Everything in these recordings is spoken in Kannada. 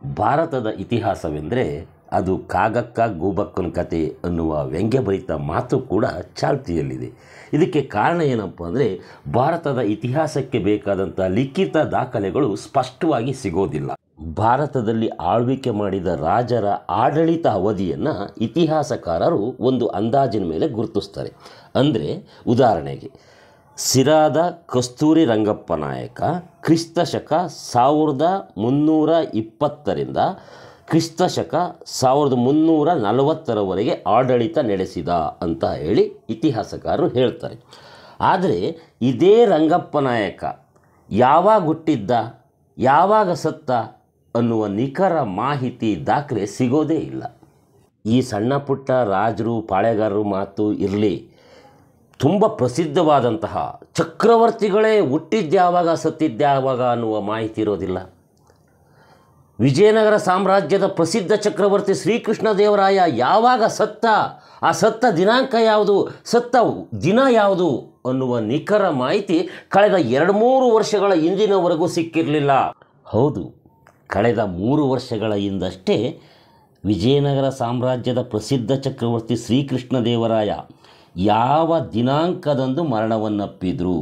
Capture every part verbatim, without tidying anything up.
ಭಾರತದ ಇತಿಹಾಸವೆಂದರೆ ಅದು ಕಾಗಕ್ಕ ಗೂಬಕ್ಕನ ಕತೆ ಅನ್ನುವ ವ್ಯಂಗ್ಯಭರಿತ ಮಾತು ಕೂಡ ಚಾಲ್ತಿಯಲ್ಲಿದೆ. ಇದಕ್ಕೆ ಕಾರಣ ಏನಪ್ಪ ಅಂದರೆ, ಭಾರತದ ಇತಿಹಾಸಕ್ಕೆ ಬೇಕಾದಂಥ ಲಿಖಿತ ದಾಖಲೆಗಳು ಸ್ಪಷ್ಟವಾಗಿ ಸಿಗೋದಿಲ್ಲ. ಭಾರತದಲ್ಲಿ ಆಳ್ವಿಕೆ ಮಾಡಿದ ರಾಜರ ಆಡಳಿತ ಅವಧಿಯನ್ನು ಇತಿಹಾಸಕಾರರು ಒಂದು ಅಂದಾಜಿನ ಮೇಲೆ ಗುರುತಿಸ್ತಾರೆ. ಅಂದರೆ ಉದಾಹರಣೆಗೆ ಸಿರಾದ ಕಸ್ತೂರಿ ರಂಗಪ್ಪ ನಾಯಕ ಕ್ರಿಸ್ತ ಶಕ ಸಾವಿರದ ಮುನ್ನೂರ ಇಪ್ಪತ್ತರಿಂದ ಕ್ರಿಸ್ತ ಶಕ ಸಾವಿರದ ಮುನ್ನೂರ ನಲವತ್ತರವರೆಗೆ ಆಡಳಿತ ನಡೆಸಿದ ಅಂತ ಹೇಳಿ ಇತಿಹಾಸಕಾರರು ಹೇಳ್ತಾರೆ. ಆದರೆ ಇದೇ ರಂಗಪ್ಪ ನಾಯಕ ಯಾವಾಗ ಹುಟ್ಟಿದ್ದ, ಯಾವಾಗ ಸತ್ತ ಅನ್ನುವ ನಿಖರ ಮಾಹಿತಿ ದಾಖಲೆ ಸಿಗೋದೇ ಇಲ್ಲ. ಈ ಸಣ್ಣ ಪುಟ್ಟ ರಾಜರು ಪಾಳೆಗಾರರು ಮಾತು ಇರಲಿ, ತುಂಬ ಪ್ರಸಿದ್ಧವಾದಂತಹ ಚಕ್ರವರ್ತಿಗಳೇ ಹುಟ್ಟಿದ್ಯಾವಾಗ ಸತ್ತಿದ್ಯಾವಾಗ ಅನ್ನುವ ಮಾಹಿತಿ ಇರೋದಿಲ್ಲ. ವಿಜಯನಗರ ಸಾಮ್ರಾಜ್ಯದ ಪ್ರಸಿದ್ಧ ಚಕ್ರವರ್ತಿ ಶ್ರೀಕೃಷ್ಣದೇವರಾಯ ಯಾವಾಗ ಸತ್ತ, ಆ ಸತ್ತ ದಿನಾಂಕ ಯಾವುದು, ಸತ್ತ ದಿನ ಯಾವುದು ಅನ್ನುವ ನಿಖರ ಮಾಹಿತಿ ಕಳೆದ ಎರಡು ಮೂರು ವರ್ಷಗಳ ಹಿಂದಿನವರೆಗೂ ಸಿಕ್ಕಿರಲಿಲ್ಲ. ಹೌದು, ಕಳೆದ ಮೂರು ವರ್ಷಗಳ ಹಿಂದಷ್ಟೇ ವಿಜಯನಗರ ಸಾಮ್ರಾಜ್ಯದ ಪ್ರಸಿದ್ಧ ಚಕ್ರವರ್ತಿ ಶ್ರೀಕೃಷ್ಣದೇವರಾಯ ಯಾವ ದಿನಾಂಕದಂದು ಮರಣವನ್ನಪ್ಪಿದ್ರು,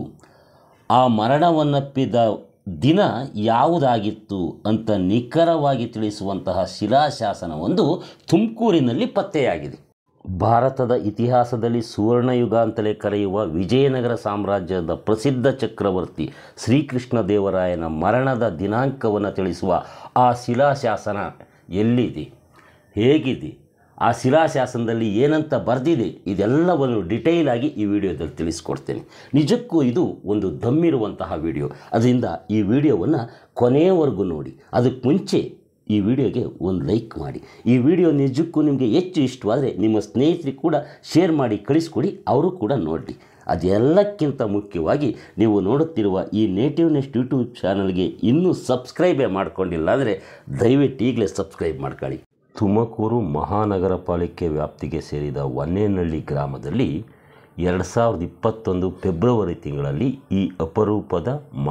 ಆ ಮರಣವನ್ನಪ್ಪಿದ ದಿನ ಯಾವುದಾಗಿತ್ತು ಅಂತ ನಿಖರವಾಗಿ ತಿಳಿಸುವಂತಹ ಶಿಲಾಶಾಸನವೊಂದು ತುಮಕೂರಿನಲ್ಲಿ ಪತ್ತೆಯಾಗಿದೆ. ಭಾರತದ ಇತಿಹಾಸದಲ್ಲಿ ಸುವರ್ಣಯುಗ ಅಂತಲೇ ಕರೆಯುವ ವಿಜಯನಗರ ಸಾಮ್ರಾಜ್ಯದ ಪ್ರಸಿದ್ಧ ಚಕ್ರವರ್ತಿ ಶ್ರೀಕೃಷ್ಣದೇವರಾಯನ ಮರಣದ ದಿನಾಂಕವನ್ನು ತಿಳಿಸುವ ಆ ಶಿಲಾಶಾಸನ ಎಲ್ಲಿದೆ, ಹೇಗಿದೆ, ಆ ಶಿಲಾಶಾಸನದಲ್ಲಿ ಏನಂತ ಬರೆದಿದೆ, ಇದೆಲ್ಲವನ್ನು ಡಿಟೇಲ್ ಆಗಿ ಈ ವಿಡಿಯೋದಲ್ಲಿ ತಿಳಿಸ್ಕೊಡ್ತೇನೆ. ನಿಜಕ್ಕೂ ಇದು ಒಂದು ದಮ್ಮಿರುವಂತಹ ವಿಡಿಯೋ, ಅದರಿಂದ ಈ ವಿಡಿಯೋವನ್ನು ಕೊನೆಯವರೆಗೂ ನೋಡಿ. ಅದಕ್ಕೆ ಮುಂಚೆ ಈ ವಿಡಿಯೋಗೆ ಒಂದು ಲೈಕ್ ಮಾಡಿ. ಈ ವಿಡಿಯೋ ನಿಜಕ್ಕೂ ನಿಮಗೆ ಹೆಚ್ಚು ಇಷ್ಟವಾದರೆ ನಿಮ್ಮ ಸ್ನೇಹಿತರಿಗೆ ಕೂಡ ಶೇರ್ ಮಾಡಿ ಕಳಿಸ್ಕೊಡಿ, ಅವರು ಕೂಡ ನೋಡಲಿ. ಅದೆಲ್ಲಕ್ಕಿಂತ ಮುಖ್ಯವಾಗಿ ನೀವು ನೋಡುತ್ತಿರುವ ಈ ನೇಟಿವ್ ನೆಸ್ಟ್ ಯೂಟ್ಯೂಬ್ ಚಾನಲ್ಗೆ ಇನ್ನೂ ಸಬ್ಸ್ಕ್ರೈಬೇ ಮಾಡ್ಕೊಂಡಿಲ್ಲ ಅಂದರೆ ದಯವಿಟ್ಟು ಈಗಲೇ ಸಬ್ಸ್ಕ್ರೈಬ್ ಮಾಡ್ಕೊಳ್ಳಿ. ತುಮಕೂರು ಮಹಾನಗರ ಪಾಲಿಕೆ ವ್ಯಾಪ್ತಿಗೆ ಸೇರಿದ ವನ್ನೇನಹಳ್ಳಿ ಗ್ರಾಮದಲ್ಲಿ ಎರಡು ಸಾವಿರದ ಇಪ್ಪತ್ತೊಂದು ಫೆಬ್ರವರಿ ತಿಂಗಳಲ್ಲಿ ಈ ಅಪರೂಪದ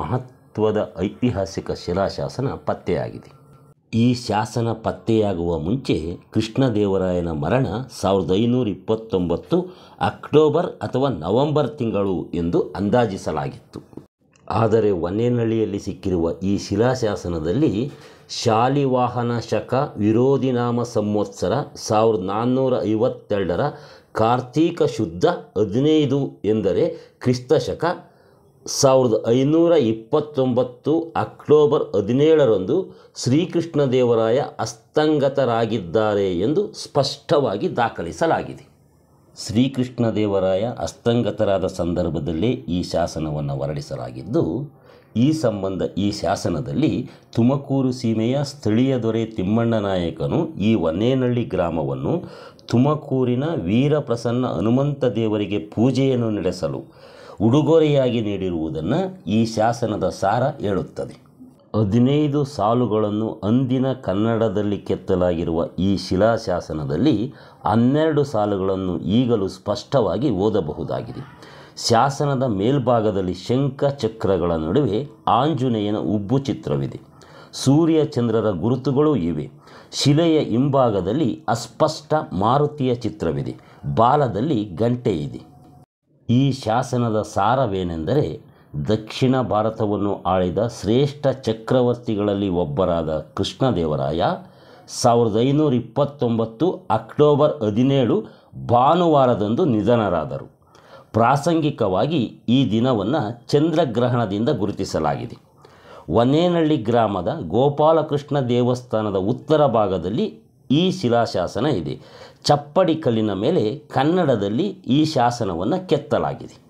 ಮಹತ್ವದ ಐತಿಹಾಸಿಕ ಶಿಲಾಶಾಸನ ಪತ್ತೆಯಾಗಿದೆ. ಈ ಶಾಸನ ಪತ್ತೆಯಾಗುವ ಮುಂಚೆ ಕೃಷ್ಣದೇವರಾಯನ ಮರಣ ಸಾವಿರದ ಐನೂರ ಇಪ್ಪತ್ತೊಂಬತ್ತು ಅಕ್ಟೋಬರ್ ಅಥವಾ ನವೆಂಬರ್ ತಿಂಗಳು ಎಂದು ಅಂದಾಜಿಸಲಾಗಿತ್ತು. ಆದರೆ ವನ್ನೇನಹಳ್ಳಿಯಲ್ಲಿ ಸಿಕ್ಕಿರುವ ಈ ಶಿಲಾಶಾಸನದಲ್ಲಿ ಶಾಲಿವಾಹನ ಶಕ ವಿರೋಧಿನಾಮ ಸಂವತ್ಸರ ಸಾವಿರದ ನಾನ್ನೂರ ಐವತ್ತೆರಡರ ಕಾರ್ತೀಕ ಶುದ್ಧ ಹದಿನೈದು ಎಂದರೆ ಕ್ರಿಸ್ತ ಶಕ ಸಾವಿರದ ಐನೂರ ಇಪ್ಪತ್ತೊಂಬತ್ತು ಅಕ್ಟೋಬರ್ ಹದಿನೇಳರಂದು ಶ್ರೀಕೃಷ್ಣದೇವರಾಯ ಅಸ್ತಂಗತರಾಗಿದ್ದಾರೆ ಎಂದು ಸ್ಪಷ್ಟವಾಗಿ ದಾಖಲಿಸಲಾಗಿದೆ. ಶ್ರೀಕೃಷ್ಣದೇವರಾಯ ಅಸ್ತಂಗತರಾದ ಸಂದರ್ಭದಲ್ಲೇ ಈ ಶಾಸನವನ್ನು ಹೊರಡಿಸಲಾಗಿದ್ದು, ಈ ಸಂಬಂಧ ಈ ಶಾಸನದಲ್ಲಿ ತುಮಕೂರು ಸೀಮೆಯ ಸ್ಥಳೀಯ ದೊರೆ ತಿಮ್ಮಣ್ಣ ನಾಯಕನು ಈ ವನ್ನೇನಹಳ್ಳಿ ಗ್ರಾಮವನ್ನು ತುಮಕೂರಿನ ವೀರಪ್ರಸನ್ನ ಹನುಮಂತ ದೇವರಿಗೆ ಪೂಜೆಯನ್ನು ನಡೆಸಲು ಉಡುಗೊರೆಯಾಗಿ ನೀಡಿರುವುದನ್ನು ಈ ಶಾಸನದ ಸಾರ ಹೇಳುತ್ತದೆ. ಹದಿನೈದು ಸಾಲುಗಳನ್ನು ಅಂದಿನ ಕನ್ನಡದಲ್ಲಿ ಕೆತ್ತಲಾಗಿರುವ ಈ ಶಿಲಾಶಾಸನದಲ್ಲಿ ಹನ್ನೆರಡು ಸಾಲುಗಳನ್ನು ಈಗಲೂ ಸ್ಪಷ್ಟವಾಗಿ ಓದಬಹುದಾಗಿದೆ. ಶಾಸನದ ಮೇಲ್ಭಾಗದಲ್ಲಿ ಶಂಖ ಚಕ್ರಗಳ ನಡುವೆ ಆಂಜನೇಯನ ಉಬ್ಬು ಚಿತ್ರವಿದೆ. ಸೂರ್ಯ ಚಂದ್ರರ ಗುರುತುಗಳೂ ಇವೆ. ಶಿಲೆಯ ಹಿಂಭಾಗದಲ್ಲಿ ಅಸ್ಪಷ್ಟ ಮಾರುತಿಯ ಚಿತ್ರವಿದೆ. ಬಾಲದಲ್ಲಿ ಗಂಟೆ ಇದೆ. ಈ ಶಾಸನದ ಸಾರವೇನೆಂದರೆ, ದಕ್ಷಿಣ ಭಾರತವನ್ನು ಆಳಿದ ಶ್ರೇಷ್ಠ ಚಕ್ರವರ್ತಿಗಳಲ್ಲಿ ಒಬ್ಬರಾದ ಕೃಷ್ಣದೇವರಾಯ ಸಾವಿರದ ಐನೂರ ಇಪ್ಪತ್ತೊಂಬತ್ತು ಅಕ್ಟೋಬರ್ ಹದಿನೇಳು ಭಾನುವಾರದಂದು ನಿಧನರಾದರು. ಪ್ರಾಸಂಗಿಕವಾಗಿ ಈ ದಿನವನ್ನು ಚಂದ್ರಗ್ರಹಣದಿಂದ ಗುರುತಿಸಲಾಗಿದೆ. ವನ್ನೇನಹಳ್ಳಿ ಗ್ರಾಮದ ಗೋಪಾಲಕೃಷ್ಣ ದೇವಸ್ಥಾನದ ಉತ್ತರ ಭಾಗದಲ್ಲಿ ಈ ಶಿಲಾಶಾಸನ ಇದೆ. ಚಪ್ಪಡಿ ಕಲ್ಲಿನ ಮೇಲೆ ಕನ್ನಡದಲ್ಲಿ ಈ ಶಾಸನವನ್ನು ಕೆತ್ತಲಾಗಿದೆ.